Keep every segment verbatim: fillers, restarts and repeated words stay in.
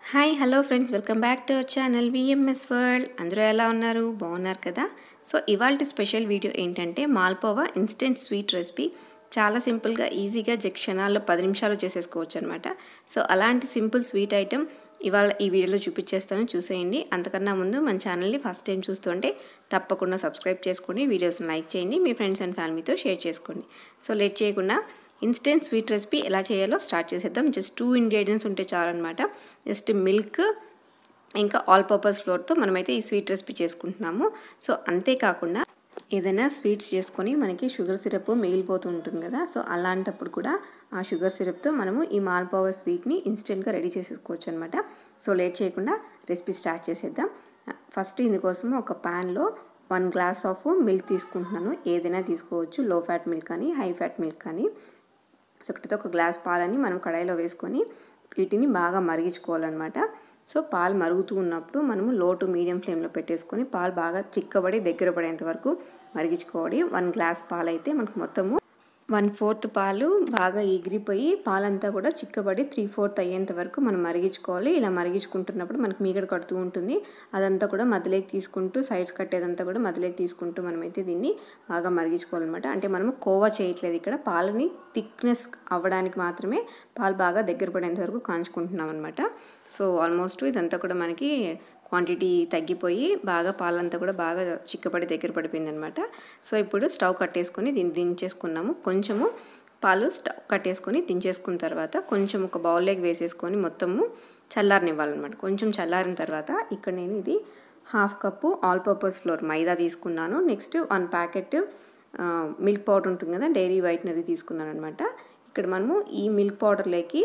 Hi hello friends, welcome back to our channel VMS world. అందరూ ఎలా ఉన్నారు? బాగున్నారు కదా? సో ఇవాల్టి స్పెషల్ వీడియో ఏంటంటే మాల్పోవా ఇన్స్టెంట్ స్వీట్ రెసిపీ. చాలా సింపుల్గా ఈజీగా జస్ట్ క్షణాల్లో పది నిమిషాలు చేసేసుకోవచ్చు అనమాట. సో అలాంటి సింపుల్ స్వీట్ ఐటెం ఇవాళ ఈ వీడియోలో చూపించేస్తాను, చూసేయండి. అంతకన్నా ముందు మన ఛానల్ని ఫస్ట్ టైం చూస్తుంటే తప్పకుండా సబ్స్క్రైబ్ చేసుకొని వీడియోస్ని లైక్ చేయండి, మీ ఫ్రెండ్స్ అండ్ ఫ్యామిలీతో షేర్ చేసుకోండి. సో లేట్ చేయకుండా ఇన్స్టెంట్ స్వీట్ రెసిపీ ఎలా చేయాలో స్టార్ట్ చేసేద్దాం. జస్ట్ టూ ఇంగ్రీడియంట్స్ ఉంటే చాలన్నమాట. జస్ట్ మిల్క్ ఇంకా ఆల్ పర్పస్ ఫ్లోర్తో మనమైతే ఈ స్వీట్ రెసిపీ చేసుకుంటున్నాము. సో అంతేకాకుండా ఏదైనా స్వీట్స్ చేసుకొని మనకి షుగర్ సిరప్ మిగిలిపోతూ ఉంటుంది కదా, సో అలాంటప్పుడు కూడా ఆ షుగర్ సిరప్తో మనము ఈ మాల్పోవా స్వీట్ని ఇన్స్టెంట్గా రెడీ చేసేసుకోవచ్చు అనమాట. సో లేట్ చేయకుండా రెసిపీ స్టార్ట్ చేసేద్దాం. ఫస్ట్ ఇందుకోసం ఒక ప్యాన్లో వన్ గ్లాస్ ఆఫ్ మిల్క్ తీసుకుంటున్నాను. ఏదైనా తీసుకోవచ్చు, లో ఫ్యాట్ మిల్క్ కానీ హై ఫ్యాట్ మిల్క్ కానీ. సో ఒకటితో ఒక గ్లాస్ పాలని మనం కడాయిలో వేసుకొని వీటిని బాగా మరిగించుకోవాలన్నమాట. సో పాలు మరుగుతూ ఉన్నప్పుడు మనము లో టు మీడియం ఫ్లేమ్లో పెట్టేసుకొని పాలు బాగా చిక్కబడి దగ్గర పడేంత వరకు మరిగించుకోవాలి. వన్ గ్లాస్ పాలు అయితే మనకు మొత్తము వన్ ఫోర్త్ పాలు బాగా ఎగిరిపోయి పాలంతా కూడా చిక్కబడి త్రీ ఫోర్త్ అయ్యేంత వరకు మనం మరిగించుకోవాలి. ఇలా మరిగించుకుంటున్నప్పుడు మనకు మీగడ కడుతూ ఉంటుంది. అదంతా కూడా మధ్యలోకి తీసుకుంటూ సైడ్స్ కట్టేదంతా కూడా మధ్యలోకి తీసుకుంటూ మనమైతే దీన్ని బాగా మరిగించుకోవాలన్నమాట. అంటే మనము కోవా చేయట్లేదు, ఇక్కడ పాలని థిక్నెస్ అవ్వడానికి మాత్రమే పాలు బాగా దగ్గర పడేంత వరకు కాంచుకుంటున్నాం అనమాట. సో ఆల్మోస్ట్ ఇదంతా కూడా మనకి క్వాంటిటీ తగ్గిపోయి బాగా పాలంతా కూడా బాగా చిక్కపడి దగ్గర పడిపోయింది అనమాట. సో ఇప్పుడు స్టవ్ కట్టేసుకొని దీన్ని దించేసుకున్నాము. కొంచెము పాలు స్టవ్ కట్టేసుకొని దించేసుకున్న తర్వాత కొంచెం ఒక బౌల్లోకి వేసేసుకొని మొత్తము చల్లారనివ్వాలన్నమాట. కొంచెం చల్లారిన తర్వాత ఇక్కడ నేను ఇది half cup all purpose flour మైదా తీసుకున్నాను. Next one packet milk powder ఉంటుంది కదా, డైరీ వైట్నర్ తీసుకున్నాను అనమాట. ఇక్కడ మనము ఈ మిల్క్ పౌడర్లోకి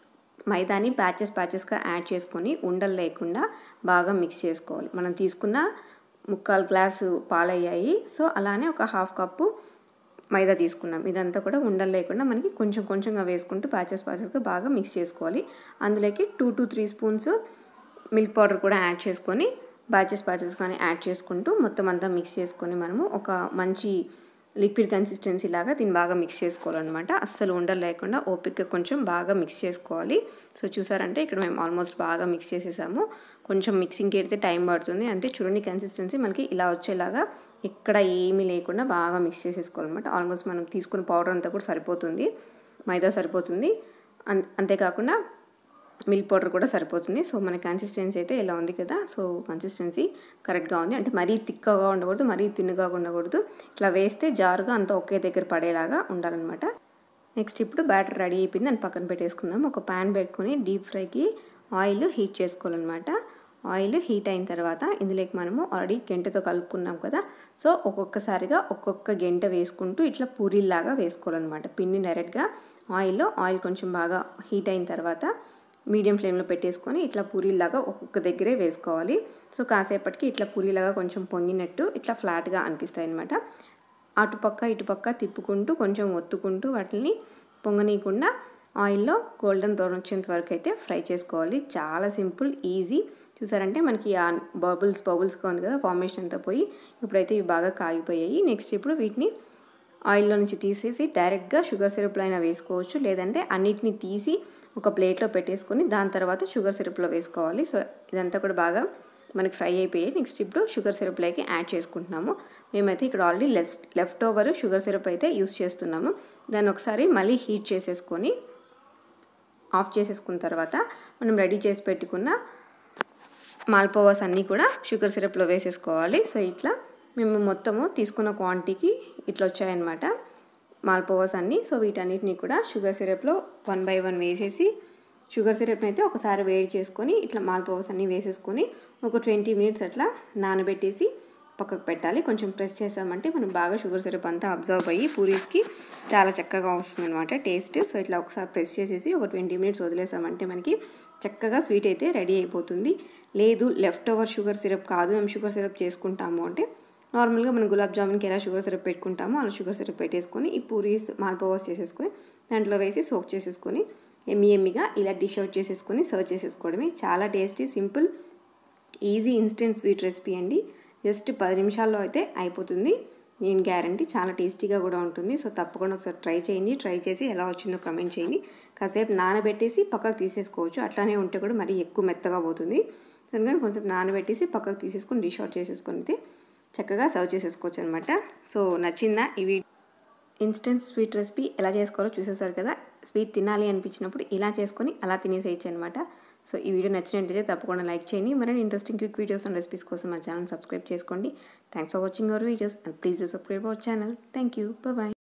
మైదాని ప్యాచెస్ ప్యాచెస్గా యాడ్ చేసుకొని ఉండలు లేకుండా బాగా మిక్స్ చేసుకోవాలి. మనం తీసుకున్న ముక్కాలు గ్లాసు పాలయ్యాయి. సో అలానే ఒక హాఫ్ కప్పు మైదా తీసుకున్నాం. ఇదంతా కూడా ఉండలు లేకుండా మనకి కొంచెం కొంచెంగా వేసుకుంటూ ప్యాచెస్ ప్యాచెస్గా బాగా మిక్స్ చేసుకోవాలి. అందులోకి two to three spoons milk powder కూడా యాడ్ చేసుకొని బ్యాచెస్ ప్యాచెస్ కానీ యాడ్ చేసుకుంటూ మొత్తం అంతా మిక్స్ చేసుకొని మనము ఒక మంచి లిక్విడ్ కన్సిస్టెన్సీ లాగా దీన్ని బాగా మిక్స్ చేసుకోవాలన్నమాట. అస్సలు ఉండలు లేకుండా ఓపిక్గా కొంచెం బాగా మిక్స్ చేసుకోవాలి. సో చూసారంటే ఇక్కడ మేము ఆల్మోస్ట్ బాగా మిక్స్ చేసేసాము. కొంచెం మిక్సింగ్కి అయితే టైం పడుతుంది, అంతే. చూడండి కన్సిస్టెన్సీ మనకి ఇలా వచ్చేలాగా ఎక్కడ ఏమీ లేకుండా బాగా మిక్స్ చేసేసుకోవాలన్నమాట. ఆల్మోస్ట్ మనం తీసుకున్న పౌడర్ అంతా కూడా సరిపోతుంది, మైదా సరిపోతుంది, అంతేకాకుండా మిల్క్ పౌడర్ కూడా సరిపోతుంది. సో మన కన్సిస్టెన్సీ అయితే ఇలా ఉంది కదా. సో కన్సిస్టెన్సీ కరెక్ట్గా ఉంది, అంటే మరీ తిక్కగా ఉండకూడదు, మరీ తిన్నగా ఉండకూడదు. ఇట్లా వేస్తే జారుగా అంతా ఒకే దగ్గర పడేలాగా ఉండాలన్నమాట. నెక్స్ట్ ఇప్పుడు బ్యాటర్ రెడీ అయిపోయింది, అని పక్కన పెట్టేసుకుందాం. ఒక ప్యాన్ పెట్టుకొని డీప్ ఫ్రైకి ఆయిల్ హీట్ చేసుకోవాలన్నమాట. ఆయిల్ హీట్ అయిన తర్వాత ఇందులోకి మనము ఆల్రెడీ గెంటతో కలుపుకున్నాం కదా, సో ఒక్కొక్కసారిగా ఒక్కొక్క గెంట వేసుకుంటూ ఇట్లా పూరీలాగా వేసుకోవాలన్నమాట. పిన్ని డైరెక్ట్గా ఆయిల్లో ఆయిల్ కొంచెం బాగా హీట్ అయిన తర్వాత మీడియం ఫ్లేమ్లో పెట్టేసుకొని ఇట్లా పూరీలాగా ఒక్కొక్క దగ్గరే వేసుకోవాలి. సో కాసేపటికి ఇట్లా పూరీలాగా కొంచెం పొంగినట్టు ఇట్లా ఫ్లాట్గా అనిపిస్తాయి అన్నమాట. అటుపక్క ఇటుపక్క తిప్పుకుంటూ కొంచెం ఒత్తుకుంటూ వాటిని పొంగనీయకుండా ఆయిల్లో గోల్డెన్ బ్రౌన్ వచ్చేంత వరకు అయితే ఫ్రై చేసుకోవాలి. చాలా సింపుల్, ఈజీ. చూసారంటే మనకి ఆ బబుల్స్ బబుల్స్గా ఉంది కదా, ఫార్మేషన్ అంతా పోయి ఇప్పుడైతే ఇవి బాగా కాగిపోయాయి. నెక్స్ట్ ఇప్పుడు వీటిని ఆయిల్లో నుంచి తీసేసి డైరెక్ట్గా షుగర్ సిరప్లో అయినా వేసుకోవచ్చు, లేదంటే అన్నిటిని తీసి ఒక ప్లేట్లో పెట్టేసుకొని దాని తర్వాత షుగర్ సిరప్లో వేసుకోవాలి. సో ఇదంతా కూడా బాగా మనకి ఫ్రై అయిపోయాయి. నెక్స్ట్ ఇప్పుడు షుగర్ సిరప్లోకి యాడ్ చేసుకుంటున్నాము. మేమైతే ఇక్కడ already less left over sugar syrup అయితే యూస్ చేస్తున్నాము. దాన్ని ఒకసారి మళ్ళీ హీట్ చేసేసుకొని ఆఫ్ చేసేసుకున్న తర్వాత మనం రెడీ చేసి పెట్టుకున్న మాల్పోవాస్ అన్నీ కూడా షుగర్ సిరప్లో వేసేసుకోవాలి. సో ఇట్లా మేము మొత్తము తీసుకున్న క్వాంటిటీకి ఇట్లా వచ్చాయన్నమాట మాల్పోవాస్ అన్నీ. సో వీటన్నిటిని కూడా షుగర్ సిరప్లో వన్ బై వన్ వేసేసి షుగర్ సిరప్ని అయితే ఒకసారి వేడి చేసుకొని ఇట్లా మాల్పోవాస్ అన్నీ వేసేసుకొని ఒక ట్వంటీ మినిట్స్ అట్లా నానబెట్టేసి పక్కకు పెట్టాలి. కొంచెం ప్రెస్ చేసామంటే మనం బాగా షుగర్ సిరప్ అంతా అబ్జర్వ్ అయ్యి పూరీస్కి చాలా చక్కగా వస్తుంది అనమాట టేస్ట్. సో ఇట్లా ఒకసారి ప్రెస్ చేసేసి ఒక ట్వంటీ మినిట్స్ వదిలేసామంటే మనకి చక్కగా స్వీట్ అయితే రెడీ అయిపోతుంది. లేదు లెఫ్ట్ ఓవర్ షుగర్ సిరప్ కాదు, మేము షుగర్ సిరప్ చేసుకుంటాము అంటే నార్మల్గా మనం గులాబ్ జామున్కి ఎలా షుగర్ సిరప్ పెట్టుకుంటామో అలా షుగర్ సిరప్ పెట్టేసుకొని ఈ పూరీస్ మాల్పోవాస్ చేసేసుకొని దాంట్లో వేసి సోక్ చేసేసుకొని ఎమ్మి ఎమ్మిగా ఇలా డిష్ అవుట్ చేసేసుకొని సర్వ్ చేసేసుకోవడమే. చాలా tasty, simple, easy instant sweet recipe అండి. జస్ట్ పది నిమిషాల్లో అయితే అయిపోతుంది. నేను గ్యారంటీ చాలా టేస్టీగా కూడా ఉంటుంది. సో తప్పకుండా ఒకసారి ట్రై చేయండి. ట్రై చేసి ఎలా వచ్చిందో కమెంట్ చేయండి. కాసేపు నానబెట్టేసి పక్కకు తీసేసుకోవచ్చు. అట్లానే ఉంటే కూడా మరీ ఎక్కువ మెత్తగా పోతుంది. అందుకని కొంచెం నానబెట్టేసి పక్కకు తీసేసుకొని డిష్ అవుట్ చేసేసుకొని అయితే చక్కగా సర్వ్ చేసేసుకోవచ్చు అనమాట. సో నచ్చిందా ఇవి ఇన్స్టెంట్ స్వీట్ రెసిపీ ఎలా చేసుకోవాలో చూసేసారు కదా. స్వీట్ తినాలి అనిపించినప్పుడు ఇలా చేసుకొని అలా తినేసేయచ్చు అనమాట. సో ఈ వీడియో నచ్చినట్లయితే తప్పకుండా లైక్ చేయండి. మరిన్ని interesting quick videos and recipes కోసం మా ఛానల్ సబ్స్క్రైబ్ చేసుకోండి. Thanks for watching our videos and please do subscribe our channel. Thank you. Bye.